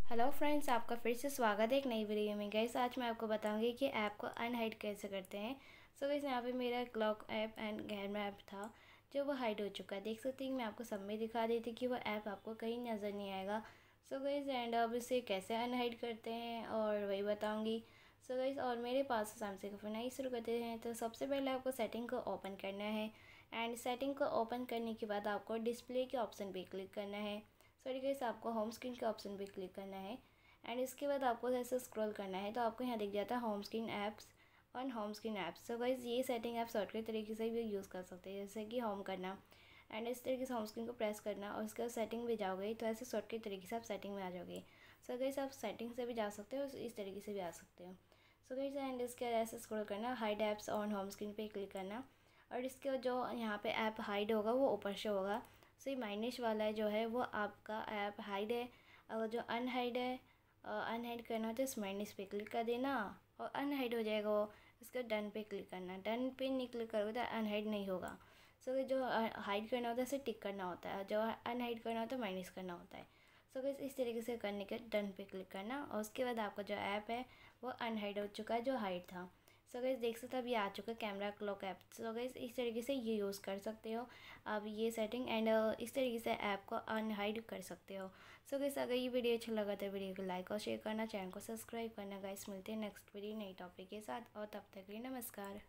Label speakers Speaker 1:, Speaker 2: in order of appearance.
Speaker 1: Hello friends, आपका फिर से स्वागत है एक नई वीडियो में। गाइस आज मैं आपको बताऊंगी कि ऐप को अनहाइड कैसे करते हैं। सो गाइस यहाँ पे मेरा clock app and camera app था जो वो हाइड हो चुका है। देख सकते हैं कि मैं आपको सब में दिखा देती कि वो ऐप आपको कहीं नज़र नहीं आएगा। सो गाइस एंड अब इसे कैसे अनहाइड करते हैं और वही बताऊँगी। सो गाइस और मेरे पास सैमसंग का फ़ोन है, शुरू करते हैं। तो सबसे पहले आपको सेटिंग को ओपन करना है एंड सेटिंग को ओपन करने के बाद आपको डिस्प्ले के ऑप्शन पर क्लिक करना है। सॉरी गाइस, आपको होम स्क्रीन के ऑप्शन पे क्लिक करना है एंड इसके बाद आपको ऐसे स्क्रॉल करना है तो आपको यहाँ दिख जाता है home screen apps on home screen apps. So guys ये सेटिंग आप शॉर्टकट तरीके से भी यूज़ कर सकते हैं, जैसे कि होम करना एंड इस तरीके से होम स्क्रीन को प्रेस करना और उसके बाद सेटिंग में जाओगे तो ऐसे शॉर्टकट तरीके से आप सेटिंग में आ जाओगे। सो गाइस आप सेटिंग से भी जा सकते हो और इस तरीके से भी आ सकते हो। सो गाइस एंड इसके बाद ऐसे स्क्रॉल करना, hide apps on home screen पे क्लिक करना और इसके जो यहाँ पे ऐप हाइड होगा वो ऊपर से होगा। सो ये माइनस वाला जो है वो आपका ऐप हाइड है और जो अनहाइड है अनहाइड करना होता है इस माइनस पे क्लिक कर देना और अनहाइड हो जाएगा वो। इसका डन पे क्लिक करना, डन पे नहीं क्लिक करोगे तो अनहाइड नहीं होगा। सो जो हाइड करना होता है इसे टिक करना होता है, जो अनहाइड करना होता है माइनस करना होता है। सो इस तरीके से करने के डन पे क्लिक करना और उसके बाद आपका जो ऐप है वो अनहाइड हो चुका है जो हाइड था। सो गाइस देख सकते हो अभी आ चुका है camera clock app. So guys इस तरीके से ये यूज़ कर सकते हो आप ये सेटिंग एंड इस तरीके से ऐप को अनहाइड कर सकते हो। सो गाइस अगर ये वीडियो अच्छा लगा तो वीडियो को लाइक और शेयर करना, चैनल को सब्सक्राइब करना। गाइस मिलते हैं नेक्स्ट वीडियो नई टॉपिक के साथ और तब तक के लिए नमस्कार।